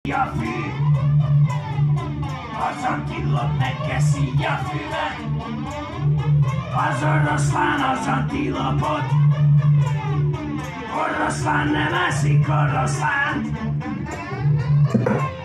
a fű, az antilop megeszi a füvet, az oroszlán az antilopot, oroszlán nem eszik oroszlánt.